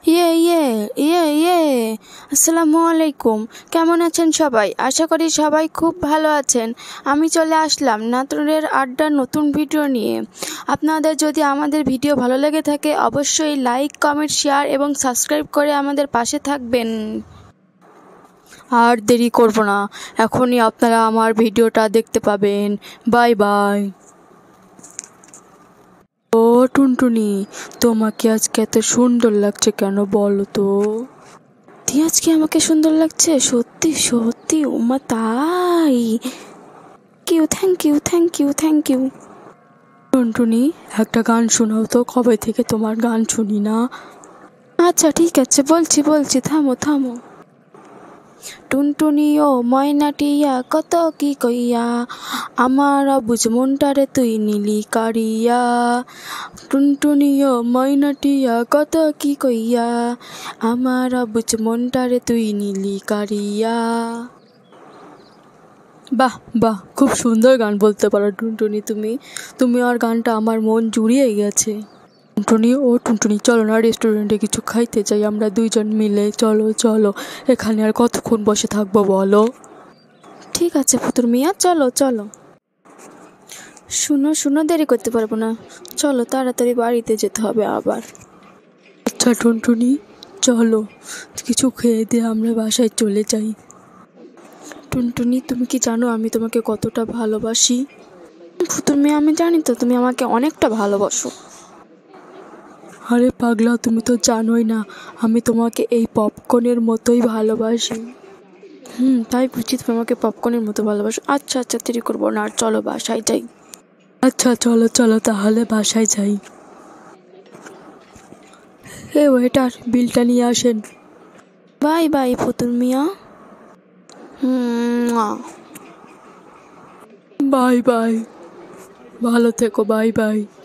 ইয়ে ইয়ে ইয়ে ইয়ে আসসালামু আলাইকুম। কেমন আছেন সবাই? আশা করি সবাই খুব ভালো আছেন। আমি চলে আসলাম নাটোরের আড্ডার নতুন ভিডিও নিয়ে। আপনাদের যদি আমাদের ভিডিও ভালো লেগে থাকে অবশ্যই লাইক, কমেন্ট, শেয়ার এবং সাবস্ক্রাইব করে আমাদের পাশে থাকবেন। আর দেরি করব না, এখনই আপনারা আমার ভিডিওটা দেখতে পাবেন। Bye bye. ও টুনটুনি, তোমাকে আজকে এত সুন্দর লাগছে কেন বলো তো? আজকে আমাকে সুন্দর লাগছে? সত্যি সত্যি? ওমা তাই? Thank you thank you thank you. Tuntuni, একটা গান শোনাও তো, কবে থেকে তোমার গান শুনি না। আচ্ছা ঠিক আছে, বলছি বলছি, থামো থামো। টুনটুনি ও ময়নাটিয়া কত কি কইয়া, আমার বুঝ মনটারে তুই নিলি কারিয়া। টুনটুনি ও ময়নাটিয়া কত কি কইয়া, আমার বুঝ মনটারে তুই নিলি কারিয়া। বাহ বাহ, খুব সুন্দর গান বলতে পারো টুনটুনি। তুমি আর গানটা আমার মন জুড়িয়ে গেছে। টুনটুনি, চলো না রেস্টুরেন্টে কিছু খাইতে যাই আমরা দুইজন মিলে। চলো চলো, এখানে আর কতক্ষণ বসে থাকবো বলো? ঠিক আছে পুতুর মিয়া, চলো চলো। শুনো শুনো, দেরি করতে পারবো না, চলো তাড়াতাড়ি বাড়িতে যেতে হবে আবার। আচ্ছা টুনটুনি, চলো কিছু খেয়ে দিয়ে আমরা বাসায় চলে যাই। টুনটুনি, তুমি কি জানো আমি তোমাকে কতটা ভালোবাসি? পুতুর মেয়ে, আমি জানি তো তুমি আমাকে অনেকটা ভালোবাসো। আরে পাগলা, তুমি তো জানোই না আমি তোমাকে এই পপকর্নের মতোই ভালোবাসি। তাই বুঝি তুমি আমাকে পপকর্নের মতো ভালোবাসো। আচ্ছা আচ্ছা, দেরি করবো না, আর চলো বাসায় যাই। আচ্ছা চলো চলো তাহলে বাসায় যাই। ওয়েটার, বিলটা নিয়ে আসেন। বাই বাই পুতুল মিয়া। বাই বাই, ভালো থেকো, বাই বাই।